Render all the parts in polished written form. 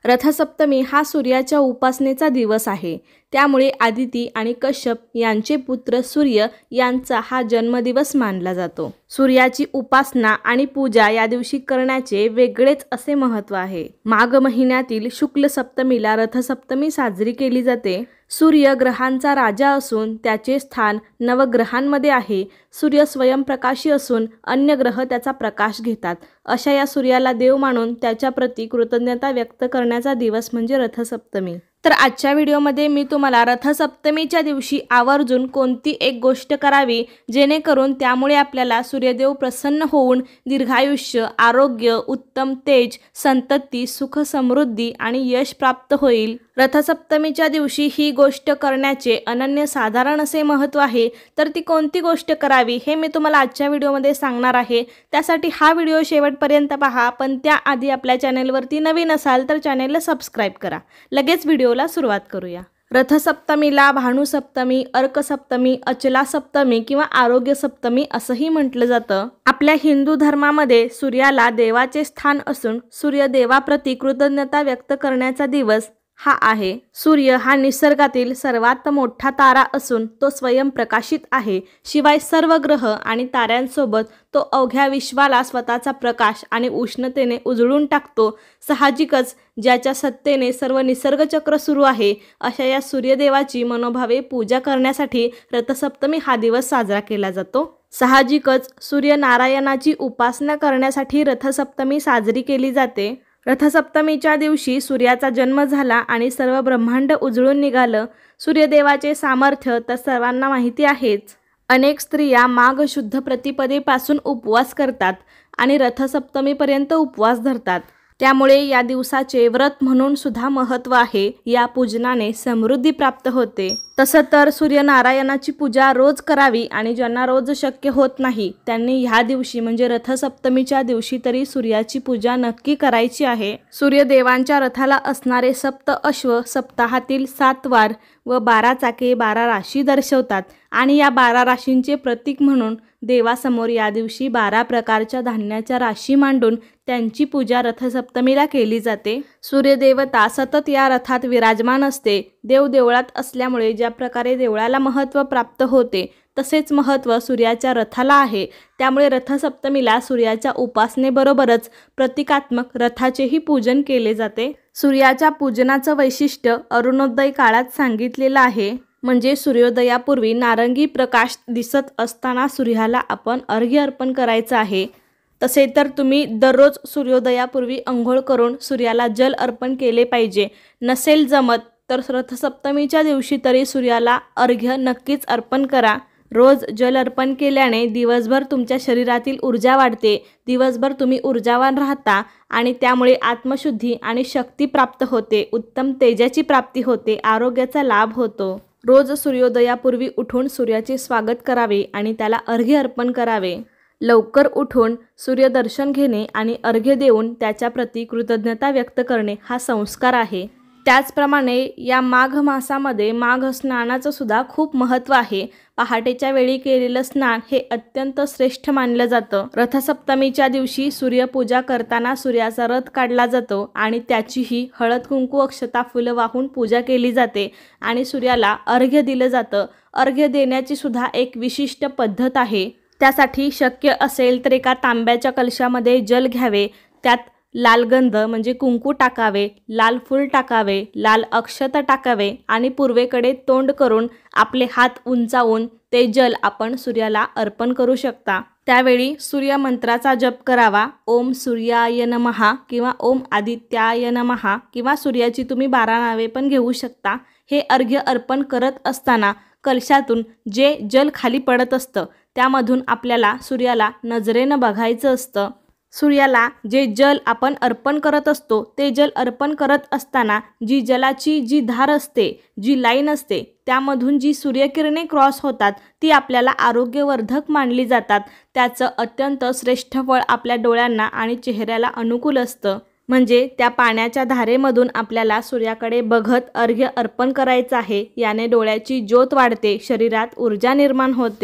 रथसप्तमी हा सूर्याच्या उपासनेचा दिवस आहे। त्यामुळे आदिती आणि कश्यप यांचे पुत्र सूर्य यांचा हा जन्मदिवस मानला जातो। सूर्याची उपासना आणि पूजा या दिवशी करण्याचे वेगळेच असे महत्त्व आहे। माघ महिन्यातील शुक्ल सप्तमीला रथसप्तमी साजरी केली जाते। सूर्य ग्रहांचा राजा असून त्याचे स्थान नवग्रहांमध्ये आहे। सूर्य स्वयंप्रकाशी असून अन्य ग्रह त्याचा प्रकाश घेतात। अशा या सूर्याला देव मानून त्याच्या प्रती कृतज्ञता व्यक्त करण्याचा दिवस म्हणजे रथसप्तमी। तर आजच्या व्हिडिओमध्ये मी तुम्हाला रथसप्तमीच्या दिवशी आवर्जून कोणती एक गोष्ट करावी जेणेकरून त्यामुळे आपल्याला सूर्यदेव प्रसन्न होऊन दीर्घायुष्य, आरोग्य, उत्तम तेज, संतती, सुख, समृद्धी आणि यश प्राप्त होईल। रथसप्तमीच्या दिवशी ही गोष्ट करण्याचे अनन्यसाधारण असे महत्त्व आहे। तर ती कोणती गोष्ट करावी हे मी तुम्हाला आजच्या व्हिडिओमध्ये सांगणार आहे। त्यासाठी हा व्हिडिओ शेवटपर्यंत पहा, पण त्याआधी आपल्या चॅनलवरती नवीन असाल तर चॅनलला सबस्क्राईब करा। लगेच व्हिडिओला सुरुवात करूया। रथसप्तमीला भानुसप्तमी, अर्कसप्तमी, अचला सप्तमी किंवा आरोग्य सप्तमी असंही म्हटलं जातं। आपल्या हिंदू धर्मामध्ये सूर्याला देवाचे स्थान असून सूर्यदेवाप्रती कृतज्ञता व्यक्त करण्याचा दिवस हा आहे। सूर्य हा निसर्गातील सर्वात मोठा तारा असून तो स्वयंप्रकाशित आहे। शिवाय सर्व ग्रह आणि ताऱ्यांसोबत तो अवघ्या विश्वाला स्वतःचा प्रकाश आणि उष्णतेने उजळून टाकतो। साहजिकच ज्याच्या सत्तेने सर्व निसर्गचक्र सुरू आहे अशा या सूर्यदेवाची मनोभावे पूजा करण्यासाठी रथसप्तमी हा दिवस साजरा केला जातो। साहजिकच सूर्यनारायणाची उपासना करण्यासाठी रथसप्तमी साजरी केली जाते। रथसप्तमीच्या दिवशी सूर्याचा जन्म झाला आणि सर्व ब्रह्मांड उजळून निघालं। सूर्यदेवाचे सामर्थ्य तर सर्वांना माहिती आहेच। अनेक स्त्रिया माघ शुद्ध प्रतिपदेपासून उपवास करतात आणि रथसप्तमीपर्यंत उपवास धरतात। त्यामुळे या दिवसाचे व्रत म्हणून सुद्धा महत्त्व आहे। या पूजनाने समृद्धी प्राप्त होते। तसं तर सूर्यनारायणाची पूजा रोज करावी आणि ज्यांना रोज शक्य होत नाही त्यांनी ह्या दिवशी म्हणजे रथसप्तमीच्या दिवशी तरी सूर्याची पूजा नक्की करायची आहे। सूर्यदेवांच्या रथाला असणारे सप्त अश्व सप्ताहातील 7 वार व 12 चाके 12 राशी दर्शवतात आणि या 12 राशींचे प्रतीक म्हणून देवासमोर या दिवशी 12 प्रकारच्या धान्याच्या राशी मांडून त्यांची पूजा रथसप्तमीला केली जाते। सूर्यदेवता सतत या रथात विराजमान असते। देव देवळात असल्यामुळे ज्या प्रकारे देवळाला महत्त्व प्राप्त होते तसेच महत्त्व सूर्याच्या रथाला आहे। त्यामुळे रथसप्तमीला सूर्याच्या उपासनेबरोबरच प्रतिकात्मक रथाचेही पूजन केले जाते। सूर्याच्या पूजनाचं वैशिष्ट्य अरुणोदय काळात सांगितलेलं आहे। म्हणजे सूर्योदयापूर्वी नारंगी प्रकाश दिसत असताना सूर्याला आपण अर्घ्य अर्पण करायचं आहे। तसे तर तुम्ही दररोज सूर्योदयापूर्वी अंघोळ करून सूर्याला जल अर्पण केले पाहिजे। नसेल जमत तर रथसप्तमीच्या दिवशी तरी सूर्याला अर्घ्य नक्कीच अर्पण करा। रोज जल अर्पण केल्याने दिवसभर तुमच्या शरीरातील ऊर्जा वाढते। दिवसभर तुम्ही ऊर्जावान राहता आणि त्यामुळे आत्मशुद्धी आणि शक्ती प्राप्त होते। उत्तम तेजाची प्राप्ती होते। आरोग्याचा लाभ होतो। रोज सूर्योदयापूर्वी उठून सूर्याचे स्वागत करावे आणि त्याला अर्घ्य अर्पण करावे। लवकर उठून सूर्यदर्शन घेणे आणि अर्घ्य देऊन त्याच्या प्रती कृतज्ञता व्यक्त करणे हा संस्कार आहे। त्याचप्रमाणे या माघ मासामध्ये माघ स्नानाचं सुद्धा खूप महत्त्व आहे। पहाटेच्या वेळी केलेलं स्नान हे अत्यंत श्रेष्ठ मानलं जातं। रथसप्तमीच्या दिवशी सूर्यपूजा करताना सूर्याचा रथ काढला जातो आणि त्याचीही हळद कुंकू अक्षता फुलं वाहून पूजा केली जाते आणि सूर्याला अर्घ्य दिलं जातं। अर्घ्य देण्याची सुद्धा एक विशिष्ट पद्धत आहे। त्यासाठी शक्य असेल तर एका तांब्याच्या कलशामध्ये जल घ्यावे, त्यात लाल गंध म्हणजे कुंकू टाकावे, लाल फूल टाकावे, लाल अक्षत टाकावे आणि पूर्वेकडे तोंड करून आपले हात उंचावून ते जल आपण सूर्याला अर्पण करू शकता। त्यावेळी सूर्यमंत्राचा जप करावा। ओम सूर्याय नमः किंवा ओम आदित्याय नमः किंवा सूर्याची तुम्ही 12 नावे पण घेऊ शकता। हे अर्घ्य अर्पण करत असताना कलशातून जे जल खाली पडत असतं त्यामधून आपल्याला सूर्याला नजरेनं बघायचं असतं। सूर्याला जे जल आपण अर्पण करत असतो ते जल अर्पण करत असताना जी जलाची जी धार असते, जी लाईन असते, त्यामधून जी सूर्यकिरणे क्रॉस होतात ती आपल्याला आरोग्यवर्धक मानली जातात। त्याचं अत्यंत श्रेष्ठ फळ आपल्या डोळ्यांना आणि चेहऱ्याला अनुकूल असतं। म्हणजे त्या पाण्याच्या धारेमधून आपल्याला सूर्याकडे बघत अर्घ्य अर्पण करायचं आहे। याने डोळ्याची ज्योत वाढते, शरीरात ऊर्जा निर्माण होते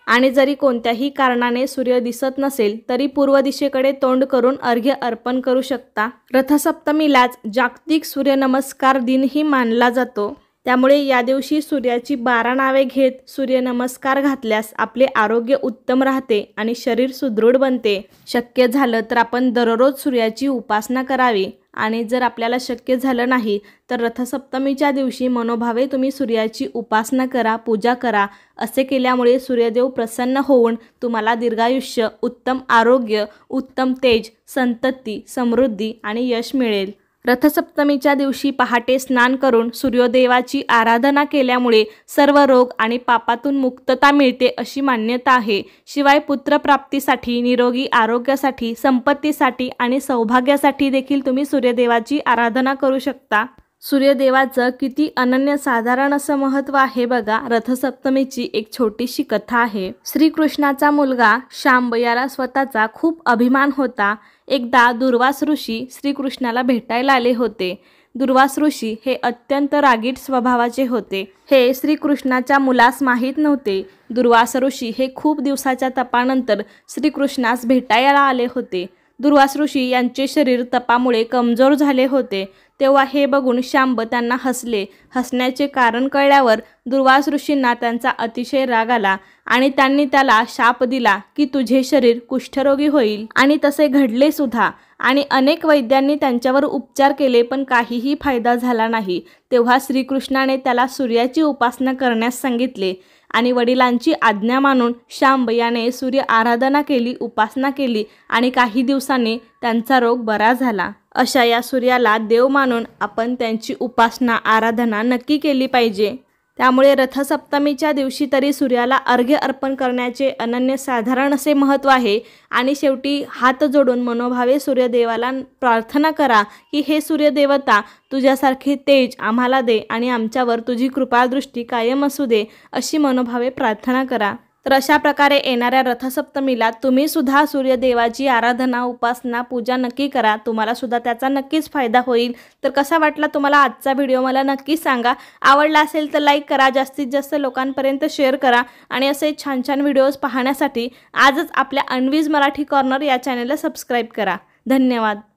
आणि जरी कोणत्याही कारणाने सूर्य दिसत नसेल तरी पूर्व दिशेकडे तोंड करून अर्घ्य अर्पण करू शकता। रथसप्तमीलाच जागतिक सूर्यनमस्कार दिनही मानला जातो। त्यामुळे या दिवशी सूर्याची 12 नावे घेत सूर्यनमस्कार घातल्यास आपले आरोग्य उत्तम राहते आणि शरीर सुदृढ बनते। शक्य झालं तर आपण दररोज सूर्याची उपासना करावी आणि जर आपल्याला शक्य झालं नाही तर रथसप्तमीच्या दिवशी मनोभावे तुम्ही सूर्याची उपासना करा, पूजा करा। असे केल्यामुळे सूर्यदेव प्रसन्न होऊन तुम्हाला दीर्घायुष्य, उत्तम आरोग्य, उत्तम तेज, संतती, समृद्धी आणि यश मिळेल। रथसप्तमीच्या दिवशी पहाटे स्नान करून सूर्यदेवाची आराधना केल्यामुळे सर्व रोग आणि पापातून मुक्तता मिळते अशी मान्यता आहे। शिवाय पुत्रप्राप्तीसाठी, निरोगी आरोग्यासाठी, संपत्तीसाठी आणि सौभाग्यासाठी देखील तुम्ही सूर्यदेवाची आराधना करू शकता। सूर्यदेवाचं किती अनन्यसाधारण असं महत्त्व आहे बघा। रथसप्तमीची एक छोटीशी कथा आहे। श्रीकृष्णाचा मुलगा शांब याला स्वतःचा खूप अभिमान होता। एकदा दुर्वास ऋषी श्रीकृष्णाला भेटायला आले होते। दुर्वास ऋषी हे अत्यंत रागीट स्वभावाचे होते। हे श्रीकृष्णाच्या मुलास माहीत नव्हते। दुर्वास ऋषी हे खूप दिवसाच्या तपानंतर श्रीकृष्णास भेटायला आले होते। दुर्वास ऋषी यांचे शरीर तपामुळे कमजोर झाले होते। तेव्हा हे बघून शांब त्यांना हसले। हसण्याचे कारण कळल्यावर दुर्वास ऋषींना त्यांचा अतिशय राग आला आणि त्यांनी त्याला शाप दिला की तुझे शरीर कुष्ठरोगी होईल। आणि तसे घडले सुद्धा आणि अनेक वैद्यांनी त्यांच्यावर उपचार केले पण काहीही फायदा झाला नाही। तेव्हा श्रीकृष्णाने त्याला सूर्याची उपासना करण्यास सांगितले आणि वडिलांची आज्ञा मानून शांब याने सूर्य आराधना केली, उपासना केली आणि काही दिवसांनी त्यांचा रोग बरा झाला। अशा या सूर्याला देव मानून आपण त्यांची उपासना, आराधना नक्की केली पाहिजे। त्यामुळे रथसप्तमीच्या दिवशी तरी सूर्याला अर्घ्य अर्पण करण्याचे अनन्यसाधारण असे महत्त्व आहे। आणि शेवटी हात जोडून मनोभावे सूर्यदेवाला प्रार्थना करा की हे सूर्यदेवता, तुझ्यासारखे तेज आम्हाला दे आणि आमच्यावर तुझी कृपादृष्टी कायम असू दे, अशी मनोभावे प्रार्थना करा। तर अशा प्रकारे येणाऱ्या रथसप्तमीला तुम्ही सुद्धा सूर्यदेवाची आराधना, उपासना, पूजा नक्की करा। तुम्हाला सुद्धा त्याचा नक्कीच फायदा होईल। तर कसा वाटला तुम्हाला आजचा व्हिडिओ मला नक्की सांगा। आवडला असेल तर लाईक करा, जास्तीत जास्त लोकांपर्यंत शेअर करा आणि असे छान छान व्हिडिओज पाहण्यासाठी आजच आपल्या अन्वीज मराठी कॉर्नर या चॅनलला सबस्क्राईब करा। धन्यवाद।